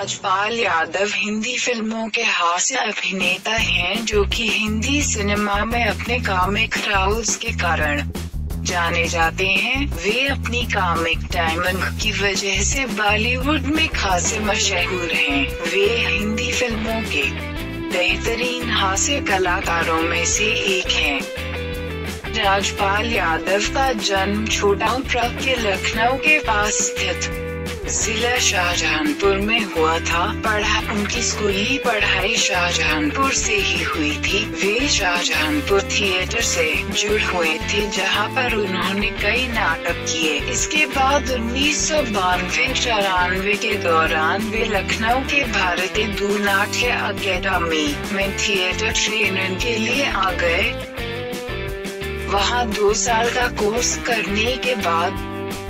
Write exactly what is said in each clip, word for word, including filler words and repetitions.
राजपाल यादव हिंदी फिल्मों के हास्य अभिनेता हैं जो कि हिंदी सिनेमा में अपने कॉमिक रोल्स के कारण जाने जाते हैं। वे अपनी कॉमिक टाइमिंग की वजह से बॉलीवुड में खासे मशहूर हैं। वे हिंदी फिल्मों के बेहतरीन हास्य कलाकारों में से एक हैं। राजपाल यादव का जन्म छोटाउप्रा के लखनऊ के पास स्थित जिला शाहजहांपुर में हुआ था। पढ़ा उनकी स्कूली पढ़ाई शाहजहांपुर से ही हुई थी। वे शाहजहांपुर थिएटर से जुड़ हुए थे जहां पर उन्होंने कई नाटक किए। इसके बाद उन्नीस सौ बानवे चौरानवे के दौरान वे लखनऊ के भारतीय दूरनाट्य अकेडमी में थिएटर ट्रेनिंग के लिए आ गए। वहां दो साल का कोर्स करने के बाद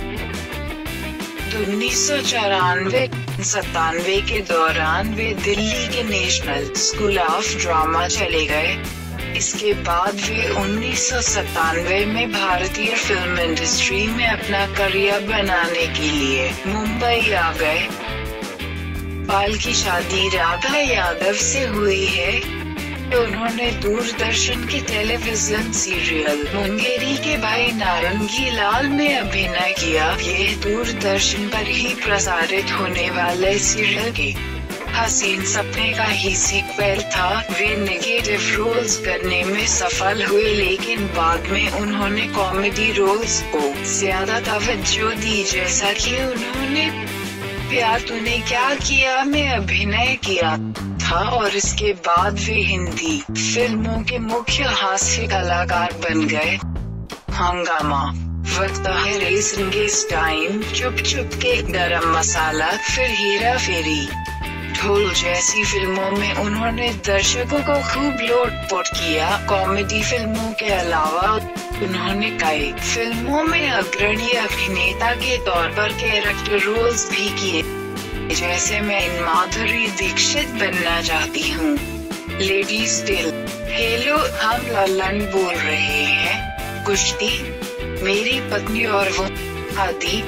उन्नीस सौ चौरानवे सत्तानवे के दौरान वे दिल्ली के नेशनल स्कूल ऑफ ड्रामा चले गए। इसके बाद वे उन्नीस सौ सत्तानवे में भारतीय फिल्म इंडस्ट्री में अपना करियर बनाने के लिए मुंबई आ गए। पाल की शादी राधा यादव से हुई है। उन्होंने दूरदर्शन के टेलीविजन सीरियल मुंगेरी के भाई नारंगी लाल में अभिनय किया। यह दूरदर्शन पर ही प्रसारित होने वाले सीरियल के हसीन सपने का ही सीक्वल था। वे नेगेटिव रोल्स करने में सफल हुए, लेकिन बाद में उन्होंने कॉमेडी रोल्स को ज्यादा तवज्जो दी, जैसा कि उन्होंने प्यार तूने क्या किया में अभिनय किया था और इसके बाद वे हिंदी फिल्मों के मुख्य हास्य कलाकार बन गए। हंगामा, वक्त है रेसिंग इस टाइम, चुप चुप के, गरम मसाला, फिर हेरा फेरी, ढोल जैसी फिल्मों में उन्होंने दर्शकों को खूब लोटपोट किया। कॉमेडी फिल्मों के अलावा उन्होंने कई फिल्मों में अग्रणी अभिनेता के तौर पर कैरेक्टर रोल्स भी किए, जैसे मैं इन माधुरी दीक्षित बनना चाहती हूँ, लेडीज टेल, हेलो हम ललन बोल रहे हैं, कुश्ती, मेरी पत्नी और वो आदि।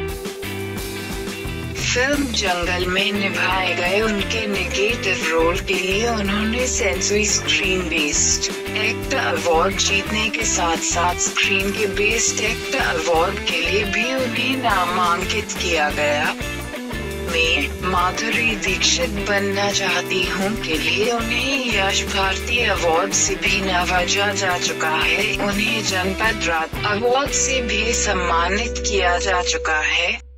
फिल्म जंगल में निभाए गए उनके नेगेटिव रोल के लिए उन्होंने Sansui screen based actor award जीतने के साथ साथ स्क्रीन के बेस्ड एक्टर अवार्ड के लिए भी उन्हें नामांकित किया गया। मैं माधुरी दीक्षित बनना चाहती हूँ के लिए उन्हें यश भारती अवार्ड से भी नवाजा जा चुका है। उन्हें जनपद राज अवार्ड से भी सम्मानित किया जा चुका है।